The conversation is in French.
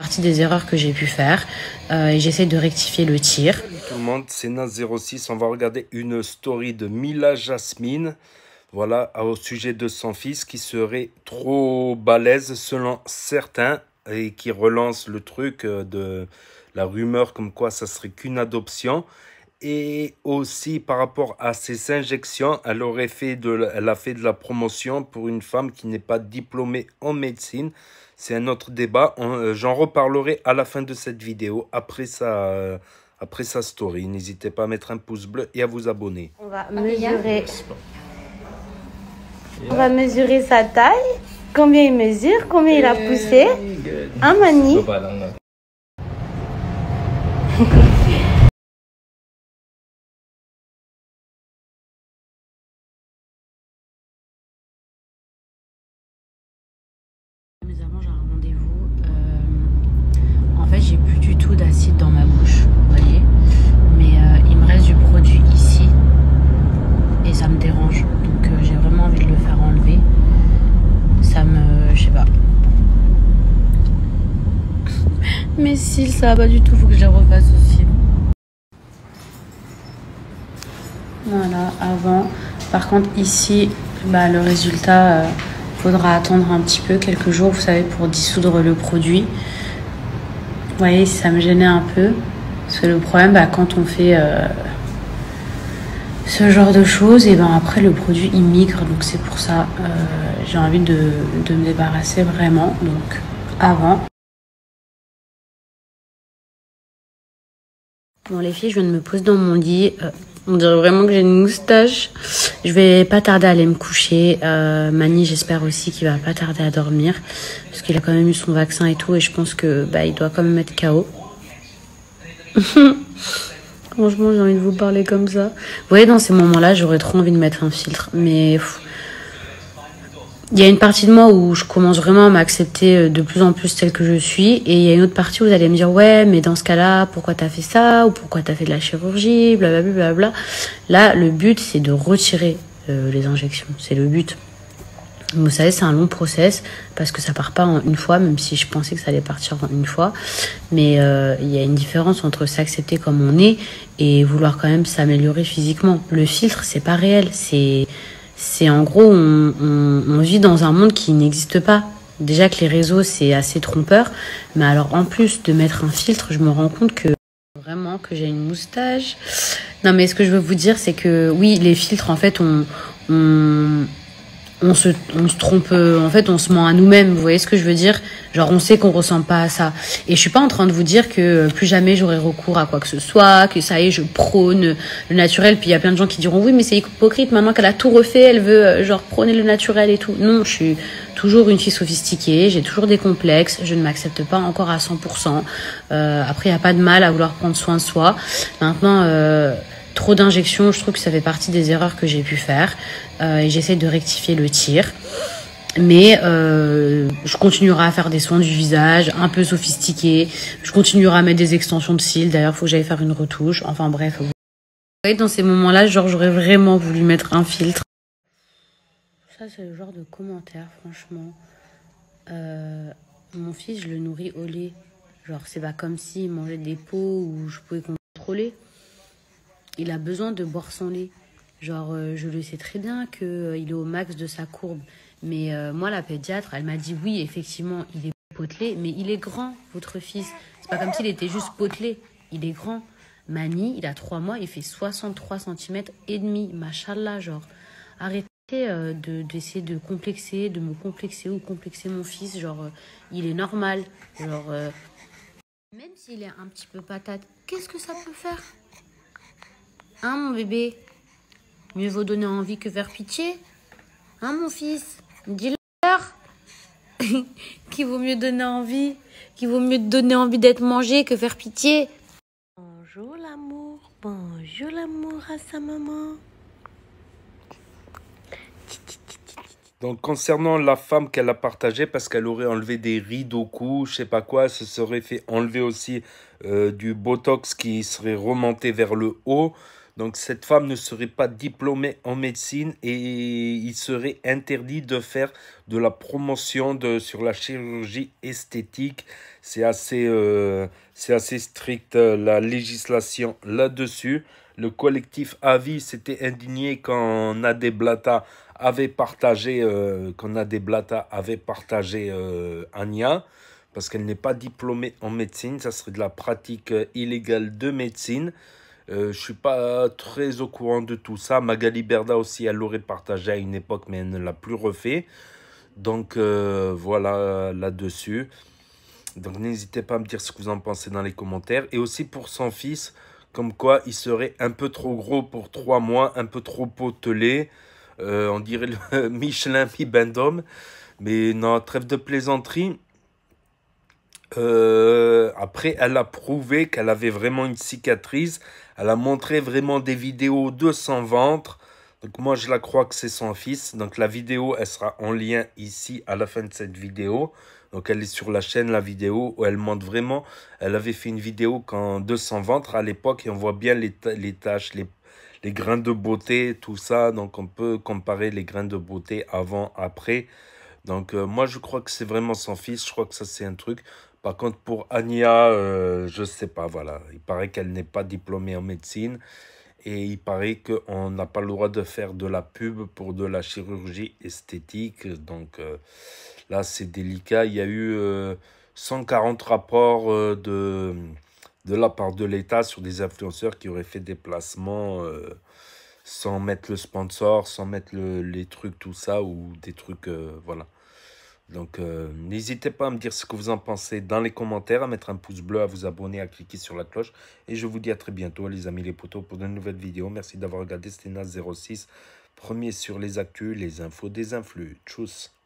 partie des erreurs que j'ai pu faire et j'essaie de rectifier le tir. Salut tout le monde, c'est Naz06. On va regarder une story de Mila Jasmine. Voilà, au sujet de son fils qui serait trop balèze selon certains et qui relance le truc de la rumeur comme quoi ça serait qu'une adoption. Et aussi par rapport à ses injections, elle a fait de la promotion pour une femme qui n'est pas diplômée en médecine. C'est un autre débat. J'en reparlerai à la fin de cette vidéo après sa story. N'hésitez pas à mettre un pouce bleu et à vous abonner. On va mesurer sa taille, combien il mesure, combien il a poussé. Hein, Mani? Mes amants, j'ai un rendez-vous. En fait, j'ai plus du tout d'acide dans ma bouche, vous voyez. Mais il me reste du produit ici et ça me dérange. Donc j'ai vraiment envie de le faire enlever. Je sais pas. Mais si ça va pas du tout, faut que je les refasse aussi. Voilà, avant. Par contre, ici, le résultat, faudra attendre un petit peu, quelques jours, vous savez, pour dissoudre le produit. Vous voyez, ça me gênait un peu. Parce que le problème, quand on fait ce genre de choses, et après le produit il migre. Donc c'est pour ça, j'ai envie de me débarrasser vraiment. Donc avant. Bon les filles, je viens de me poser dans mon lit. On dirait vraiment que j'ai une moustache. Je vais pas tarder à aller me coucher. Mani, j'espère aussi qu'il va pas tarder à dormir. Parce qu'il a quand même eu son vaccin et tout. Et je pense que il doit quand même être KO. Franchement, j'ai envie de vous parler comme ça. Vous voyez, dans ces moments-là, j'aurais trop envie de mettre un filtre. Mais il y a une partie de moi où je commence vraiment à m'accepter de plus en plus telle que je suis. Et il y a une autre partie où vous allez me dire, ouais, mais dans ce cas-là, pourquoi t'as fait ça? Ou pourquoi t'as fait de la chirurgie? Blablabla. Blablabla. Là, le but, c'est de retirer les injections. C'est le but. Vous savez, c'est un long process parce que ça part pas en une fois, même si je pensais que ça allait partir en une fois. Mais il y a une différence entre s'accepter comme on est et vouloir quand même s'améliorer physiquement. Le filtre, c'est pas réel. C'est en gros, on vit dans un monde qui n'existe pas. Déjà que les réseaux, c'est assez trompeur. Mais alors, en plus de mettre un filtre, je me rends compte que vraiment que j'ai une moustache. Non, mais ce que je veux vous dire, c'est que oui, les filtres, en fait, on se trompe, en fait, on se ment à nous-mêmes, vous voyez ce que je veux dire? Genre, on sait qu'on ressemble pas à ça. Et je suis pas en train de vous dire que plus jamais j'aurai recours à quoi que ce soit, que ça y est, je prône le naturel. Puis il y a plein de gens qui diront, oui, mais c'est hypocrite, maintenant qu'elle a tout refait, elle veut, genre, prôner le naturel et tout. Non, je suis toujours une fille sophistiquée, j'ai toujours des complexes, je ne m'accepte pas encore à 100%. Après, il y a pas de mal à vouloir prendre soin de soi. Maintenant, trop d'injections, je trouve que ça fait partie des erreurs que j'ai pu faire. Et j'essaie de rectifier le tir. Mais je continuerai à faire des soins du visage un peu sophistiqués. Je continuerai à mettre des extensions de cils. D'ailleurs, il faut que j'aille faire une retouche. Enfin bref. Vous voyez, dans ces moments-là, genre, j'aurais vraiment voulu mettre un filtre. Ça, c'est le genre de commentaire, franchement. Mon fils, je le nourris au lait. Genre, c'est pas comme s'il mangeait des pots où je pouvais contrôler. Il a besoin de boire son lait. Genre, je le sais très bien qu'il est au max de sa courbe. Mais moi, la pédiatre, elle m'a dit, oui, effectivement, il est potelé, mais il est grand, votre fils. C'est pas comme s'il était juste potelé. Il est grand. Mani, il a 3 mois, il fait 63 cm et demi. Machallah, genre. Arrêtez d'essayer de complexer, de me complexer ou complexer mon fils. Genre, il est normal. Genre, même s'il est un petit peu patate, qu'est-ce que ça peut faire? Hein, mon bébé? Mieux vaut donner envie que faire pitié. Hein, mon fils? Dis-leur. Qu'il vaut mieux donner envie. Qu'il vaut mieux te donner envie d'être mangé que faire pitié. Bonjour l'amour. Bonjour l'amour à sa maman. Donc concernant la femme qu'elle a partagée, parce qu'elle aurait enlevé des rides au cou, je sais pas quoi, elle se serait fait enlever aussi du botox qui serait remonté vers le haut. Donc cette femme ne serait pas diplômée en médecine et il serait interdit de faire de la promotion sur la chirurgie esthétique. C'est assez strict la législation là-dessus. Le collectif Avis s'était indigné quand Nadé Blata avait partagé, Ania, parce qu'elle n'est pas diplômée en médecine. Ça serait de la pratique illégale de médecine. Je suis pas très au courant de tout ça. Magali Berda aussi, elle l'aurait partagé à une époque, mais elle ne l'a plus refait. Donc voilà là-dessus. Donc n'hésitez pas à me dire ce que vous en pensez dans les commentaires. Et aussi pour son fils, comme quoi il serait un peu trop gros pour 3 mois, un peu trop potelé. On dirait le Michelin mi-bendom. Mais non, trêve de plaisanterie. Après, elle a prouvé qu'elle avait vraiment une cicatrice. Elle a montré vraiment des vidéos de son ventre. Donc moi, je la crois que c'est son fils. Donc la vidéo, elle sera en lien ici à la fin de cette vidéo. Donc elle est sur la chaîne, la vidéo, où elle montre vraiment. Elle avait fait une vidéo de son ventre à l'époque et on voit bien les taches, les grains de beauté, tout ça. Donc on peut comparer les grains de beauté avant, après. Donc moi je crois que c'est vraiment son fils, je crois que ça c'est un truc. Par contre pour Ania, je sais pas, voilà. Il paraît qu'elle n'est pas diplômée en médecine et il paraît qu'on n'a pas le droit de faire de la pub pour de la chirurgie esthétique. Donc là c'est délicat, il y a eu 140 rapports de la part de l'État sur des influenceurs qui auraient fait des placements sans mettre le sponsor, sans mettre les trucs, tout ça, ou des trucs, voilà. Donc, n'hésitez pas à me dire ce que vous en pensez dans les commentaires, à mettre un pouce bleu, à vous abonner, à cliquer sur la cloche. Et je vous dis à très bientôt, les amis les potos, pour de nouvelles vidéos. Merci d'avoir regardé, c'était Nas06, premier sur les actus, les infos des influx. Tchuss.